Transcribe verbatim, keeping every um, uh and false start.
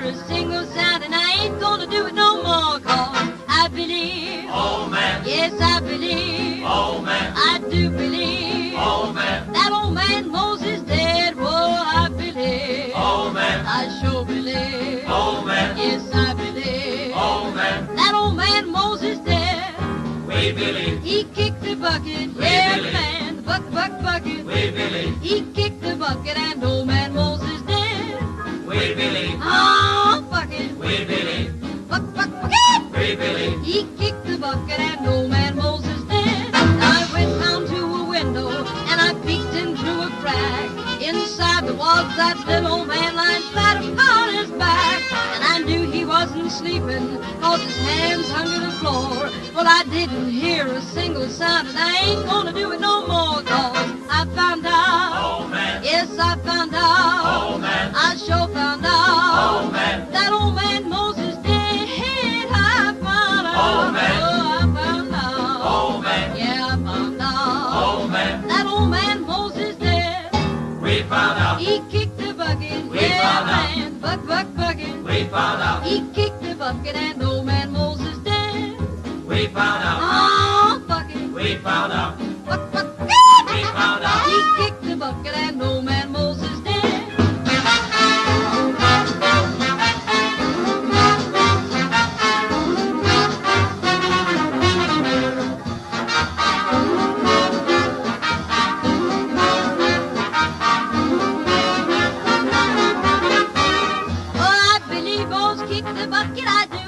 a single sound, and I ain't gonna do it no more, 'cause I believe. Oh man. Yes, I believe. Oh man. I do believe. Oh man. That old man Moses dead. Whoa, I believe. Oh man. I sure believe. Oh man. Yes, I believe. Oh man. That old man Moses dead. We believe. He kicked the bucket. We Yeah, believe. man, the buck, buck, bucket. We believe. He kicked the bucket, and old man Moses dead. We believe. Oh, bucket. We believe. Buck, buck, bucket. We believe. He kicked the bucket, and old man Moses dead. I went round to a window, and I peeked in through a crack. Inside there was that little old man lying flat upon his back. And I knew he wasn't sleeping, 'cause his hands hung to the floor. Well, I didn't hear a single sound, and I ain't gonna do it no more, 'cause I found out. Oh man. Yes, I found out. Oh man. I sure found out. Oh man. That old man Moses dead. I found out. Oh man. Oh, I found out. Oh man. Yeah, I found out. Oh man. That old man Moses dead. We found out. He kicked the bucket. We Yeah, found out. man. Buck, buck, bucket. We found out. He kicked the bucket, and old man Moses dead. We found out. Oh, bucket. We found out. Buck, buck, bucket. We found out. He kicked the bucket, and old man Moses dead. Oh, I believe Mose kicked the bucket, I do.